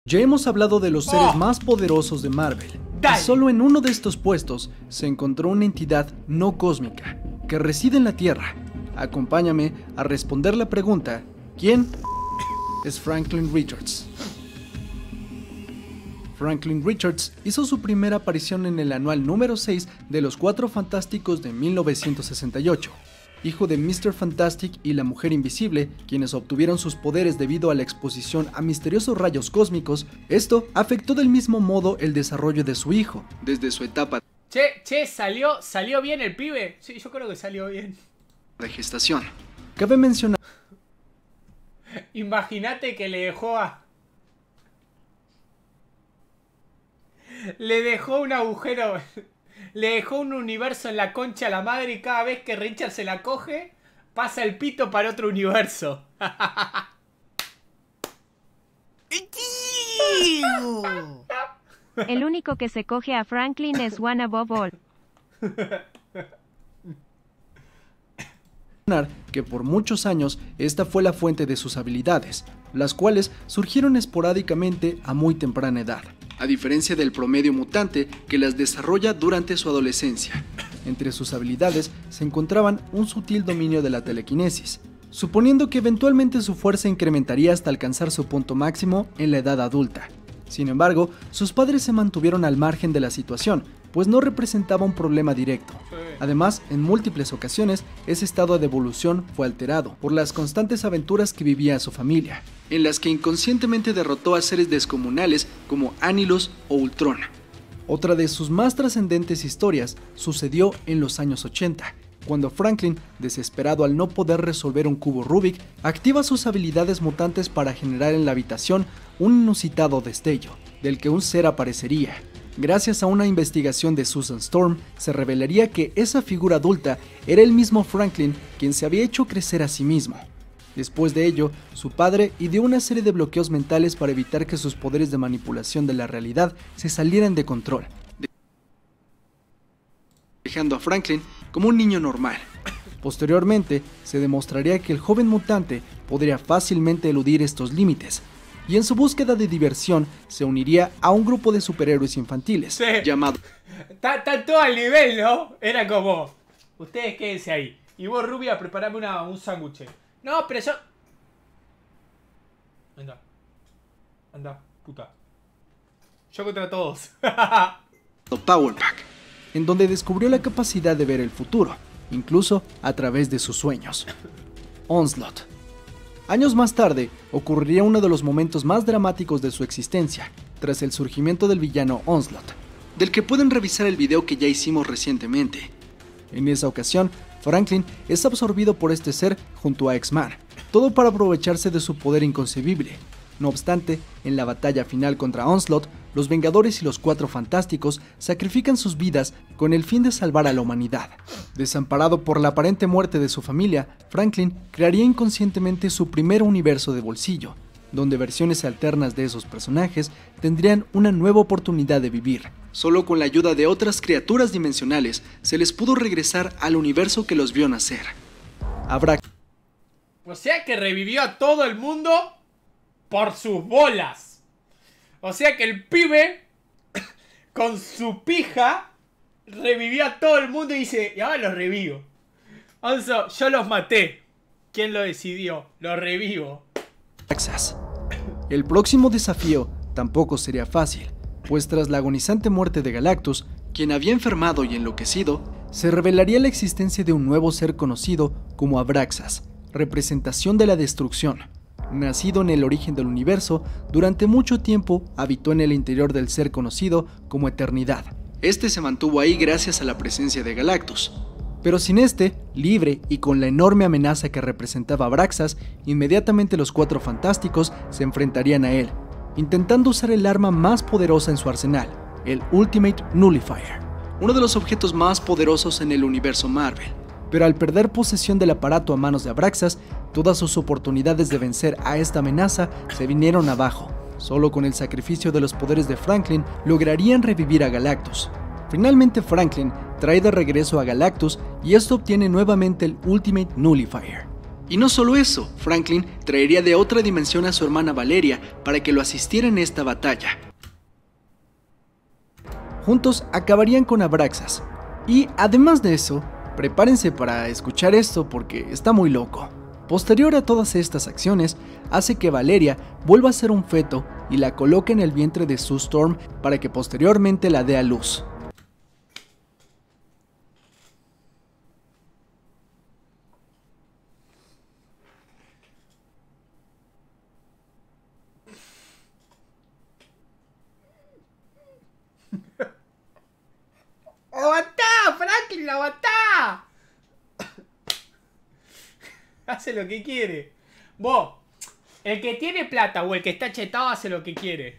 Ya hemos hablado de los seres más poderosos de Marvel, y solo en uno de estos puestos se encontró una entidad no cósmica, que reside en la Tierra. Acompáñame a responder la pregunta, ¿quién es Franklin Richards? Franklin Richards hizo su primera aparición en el anual número 6 de los Cuatro Fantásticos de 1968. Hijo de Mr. Fantastic y la Mujer Invisible, quienes obtuvieron sus poderes debido a la exposición a misteriosos rayos cósmicos, esto afectó del mismo modo el desarrollo de su hijo, desde su etapa ¿salió bien el pibe? Sí, yo creo que salió bien. De gestación. Cabe mencionar... Imagínate que le dejó un agujero... Le dejó un universo en la concha a la madre y cada vez que Richard se la coge, pasa el pito para otro universo. El único que se coge a Franklin es One Above All. Que por muchos años esta fue la fuente de sus habilidades, las cuales surgieron esporádicamente a muy temprana edad, a diferencia del promedio mutante que las desarrolla durante su adolescencia. Entre sus habilidades se encontraban un sutil dominio de la telequinesis, suponiendo que eventualmente su fuerza incrementaría hasta alcanzar su punto máximo en la edad adulta. Sin embargo, sus padres se mantuvieron al margen de la situación, pues no representaba un problema directo. Además, en múltiples ocasiones, ese estado de evolución fue alterado por las constantes aventuras que vivía su familia, en las que inconscientemente derrotó a seres descomunales como Annihilus o Ultron. Otra de sus más trascendentes historias sucedió en los años 80, cuando Franklin, desesperado al no poder resolver un cubo Rubik, activa sus habilidades mutantes para generar en la habitación un inusitado destello, del que un ser aparecería. Gracias a una investigación de Susan Storm, se revelaría que esa figura adulta era el mismo Franklin quien se había hecho crecer a sí mismo. Después de ello, su padre ideó una serie de bloqueos mentales para evitar que sus poderes de manipulación de la realidad se salieran de control, dejando a Franklin como un niño normal. Posteriormente, se demostraría que el joven mutante podría fácilmente eludir estos límites, y en su búsqueda de diversión se uniría a un grupo de superhéroes infantiles, llamado... Está todo al nivel, ¿no? Era como, ustedes quédense ahí, y vos, Rubia, preparame un sándwich. No, pero yo... Anda, puta. Yo contra todos. Power Pack, en donde descubrió la capacidad de ver el futuro, incluso a través de sus sueños. Onslaught. Años más tarde, ocurriría uno de los momentos más dramáticos de su existencia, tras el surgimiento del villano Onslaught, del que pueden revisar el video que ya hicimos recientemente. En esa ocasión, Franklin es absorbido por este ser junto a X-Man, todo para aprovecharse de su poder inconcebible. No obstante, en la batalla final contra Onslaught, los Vengadores y los Cuatro Fantásticos sacrifican sus vidas con el fin de salvar a la humanidad. Desamparado por la aparente muerte de su familia, Franklin crearía inconscientemente su primer universo de bolsillo, donde versiones alternas de esos personajes tendrían una nueva oportunidad de vivir. Solo con la ayuda de otras criaturas dimensionales se les pudo regresar al universo que los vio nacer. O sea que revivió a todo el mundo por sus bolas. O sea que el pibe, con su pija, revivió a todo el mundo y dice, y ahora los revivo. Onzo, yo los maté. ¿Quién lo decidió? Los revivo. El próximo desafío tampoco sería fácil, pues tras la agonizante muerte de Galactus, quien había enfermado y enloquecido, se revelaría la existencia de un nuevo ser conocido como Abraxas, representación de la destrucción. Nacido en el origen del universo, durante mucho tiempo habitó en el interior del ser conocido como Eternidad. Este se mantuvo ahí gracias a la presencia de Galactus. Pero sin este, libre y con la enorme amenaza que representaba Abraxas, inmediatamente los Cuatro Fantásticos se enfrentarían a él, intentando usar el arma más poderosa en su arsenal, el Ultimate Nullifier, uno de los objetos más poderosos en el universo Marvel. Pero al perder posesión del aparato a manos de Abraxas, todas sus oportunidades de vencer a esta amenaza se vinieron abajo. Solo con el sacrificio de los poderes de Franklin lograrían revivir a Galactus. Finalmente Franklin trae de regreso a Galactus y esto obtiene nuevamente el Ultimate Nullifier. Y no solo eso, Franklin traería de otra dimensión a su hermana Valeria para que lo asistiera en esta batalla. Juntos acabarían con Abraxas. Y además de eso, prepárense para escuchar esto porque está muy loco. Posterior a todas estas acciones, hace que Valeria vuelva a ser un feto y la coloque en el vientre de Sue Storm para que posteriormente la dé a luz. ¡Aguantá, Franklin, aguantá! Hace lo que quiere. Vos, el que tiene plata o el que está chetado hace lo que quiere.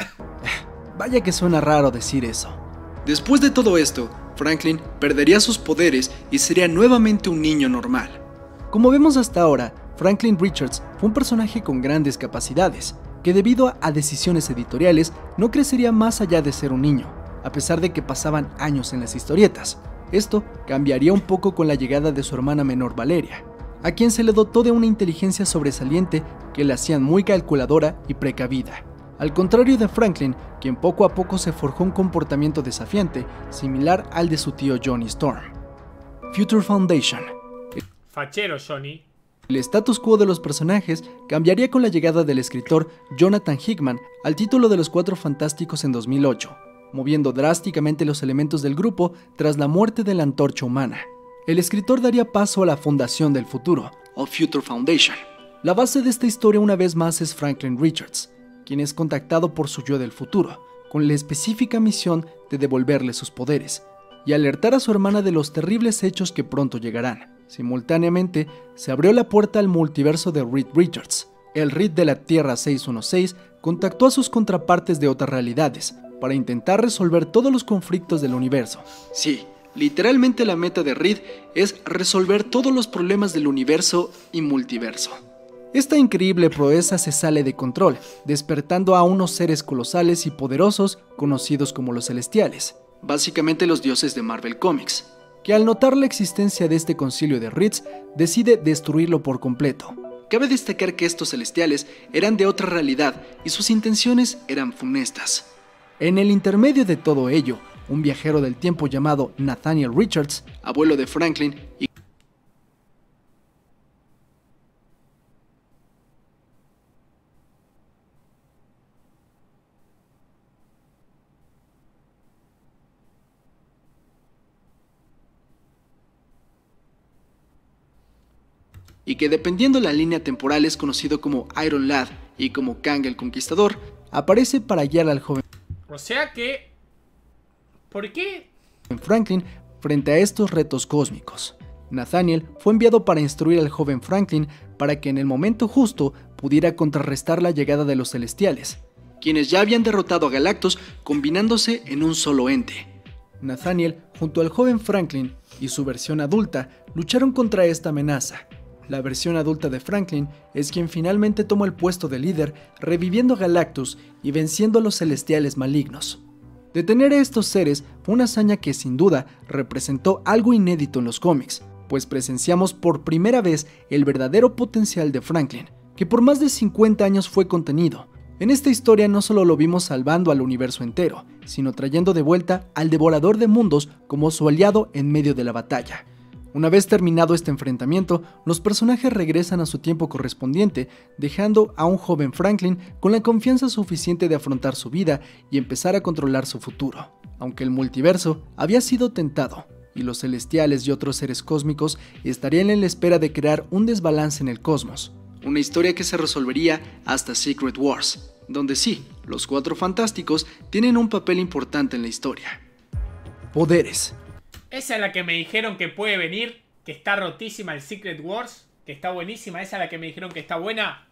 Vaya que suena raro decir eso. Después de todo esto, Franklin perdería sus poderes y sería nuevamente un niño normal. Como vemos hasta ahora, Franklin Richards fue un personaje con grandes capacidades, que debido a decisiones editoriales no crecería más allá de ser un niño, a pesar de que pasaban años en las historietas. Esto cambiaría un poco con la llegada de su hermana menor Valeria, a quien se le dotó de una inteligencia sobresaliente que la hacían muy calculadora y precavida. Al contrario de Franklin, quien poco a poco se forjó un comportamiento desafiante, similar al de su tío Johnny Storm. Future Foundation. Fachero, Johnny. El status quo de los personajes cambiaría con la llegada del escritor Jonathan Hickman al título de los Cuatro Fantásticos en 2008, moviendo drásticamente los elementos del grupo tras la muerte de la Antorcha Humana. El escritor daría paso a la fundación del futuro, o Future Foundation. La base de esta historia una vez más es Franklin Richards, quien es contactado por su yo del futuro, con la específica misión de devolverle sus poderes, y alertar a su hermana de los terribles hechos que pronto llegarán. Simultáneamente, se abrió la puerta al multiverso de Reed Richards. El Reed de la Tierra 616 contactó a sus contrapartes de otras realidades, para intentar resolver todos los conflictos del universo. Sí, literalmente la meta de Reed es resolver todos los problemas del universo y multiverso. Esta increíble proeza se sale de control, despertando a unos seres colosales y poderosos conocidos como los Celestiales, básicamente los dioses de Marvel Comics, que al notar la existencia de este concilio de Reeds, decide destruirlo por completo. Cabe destacar que estos Celestiales eran de otra realidad y sus intenciones eran funestas. En el intermedio de todo ello, un viajero del tiempo llamado Nathaniel Richards, abuelo de Franklin, y que dependiendo la línea temporal es conocido como Iron Lad y como Kang el Conquistador, aparece para guiar al joven O sea que... ¿Por qué? Franklin frente a estos retos cósmicos. Nathaniel fue enviado para instruir al joven Franklin para que en el momento justo pudiera contrarrestar la llegada de los Celestiales, quienes ya habían derrotado a Galactus combinándose en un solo ente. Nathaniel, junto al joven Franklin y su versión adulta, lucharon contra esta amenaza. La versión adulta de Franklin es quien finalmente toma el puesto de líder, reviviendo a Galactus y venciendo a los Celestiales malignos. Detener a estos seres fue una hazaña que sin duda representó algo inédito en los cómics, pues presenciamos por primera vez el verdadero potencial de Franklin, que por más de 50 años fue contenido. En esta historia no solo lo vimos salvando al universo entero, sino trayendo de vuelta al Devorador de Mundos como su aliado en medio de la batalla. Una vez terminado este enfrentamiento, los personajes regresan a su tiempo correspondiente, dejando a un joven Franklin con la confianza suficiente de afrontar su vida y empezar a controlar su futuro. Aunque el multiverso había sido tentado, y los Celestiales y otros seres cósmicos estarían en la espera de crear un desbalance en el cosmos. Una historia que se resolvería hasta Secret Wars, donde sí, los Cuatro Fantásticos tienen un papel importante en la historia. Poderes. Esa es la que me dijeron que puede venir, que está rotísima el Secret Wars, que está buenísima. Esa es la que me dijeron que está buena.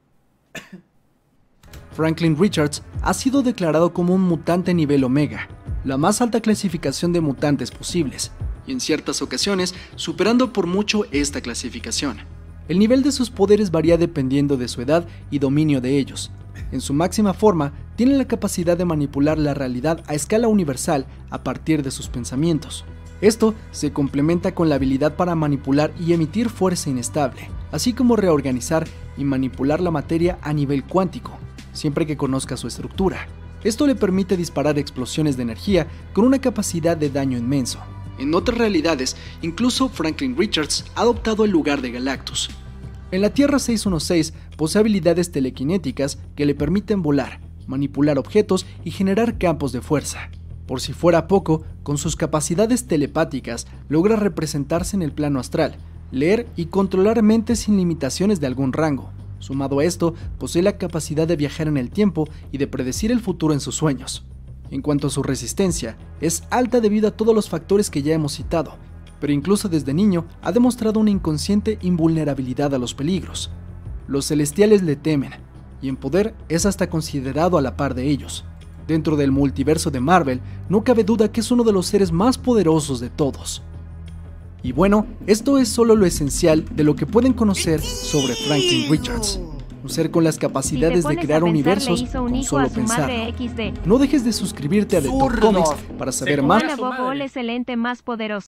Franklin Richards ha sido declarado como un mutante nivel Omega, la más alta clasificación de mutantes posibles, y en ciertas ocasiones superando por mucho esta clasificación. El nivel de sus poderes varía dependiendo de su edad y dominio de ellos. En su máxima forma, tiene la capacidad de manipular la realidad a escala universal a partir de sus pensamientos. Esto se complementa con la habilidad para manipular y emitir fuerza inestable, así como reorganizar y manipular la materia a nivel cuántico, siempre que conozca su estructura. Esto le permite disparar explosiones de energía con una capacidad de daño inmenso. En otras realidades, incluso Franklin Richards ha adoptado el lugar de Galactus. En la Tierra 616 posee habilidades telequinéticas que le permiten volar, manipular objetos y generar campos de fuerza. Por si fuera poco, con sus capacidades telepáticas logra representarse en el plano astral, leer y controlar mentes sin limitaciones de algún rango. Sumado a esto, posee la capacidad de viajar en el tiempo y de predecir el futuro en sus sueños. En cuanto a su resistencia, es alta debido a todos los factores que ya hemos citado, pero incluso desde niño ha demostrado una inconsciente invulnerabilidad a los peligros. Los celestiales le temen, y en poder es hasta considerado a la par de ellos. Dentro del multiverso de Marvel, no cabe duda que es uno de los seres más poderosos de todos. Y bueno, esto es solo lo esencial de lo que pueden conocer sobre Franklin Richards, un ser con las capacidades de crear universos con solo pensarlo. No dejes de suscribirte a The Top Comics para saber más. One Above All es el ente más poderoso.